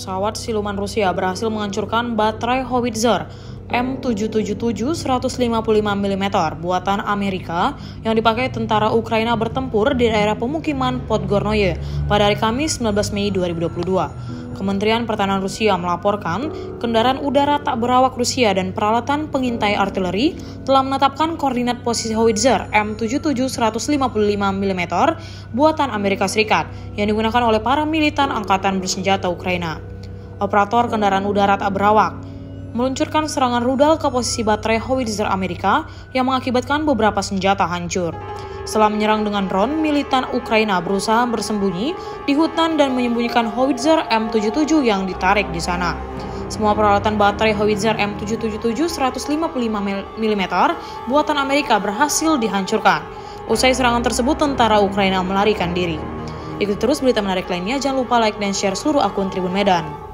pesawat siluman Rusia berhasil menghancurkan baterai howitzer M777 155 mm buatan Amerika yang dipakai tentara Ukraina bertempur di daerah pemukiman Podgornoye pada hari Kamis 19 Mei 2022. Kementerian Pertahanan Rusia melaporkan kendaraan udara tak berawak Rusia dan peralatan pengintai artileri telah menetapkan koordinat posisi howitzer M77 155 mm buatan Amerika Serikat yang digunakan oleh para militan angkatan bersenjata Ukraina. Operator kendaraan udara tak berawak meluncurkan serangan rudal ke posisi baterai howitzer Amerika yang mengakibatkan beberapa senjata hancur. Setelah menyerang dengan drone, militan Ukraina berusaha bersembunyi di hutan dan menyembunyikan howitzer M77 yang ditarik di sana. Semua peralatan baterai howitzer M777 155 mm buatan Amerika berhasil dihancurkan. Usai serangan tersebut, tentara Ukraina melarikan diri. Ikuti terus berita menarik lainnya, jangan lupa like dan share seluruh akun Tribun Medan.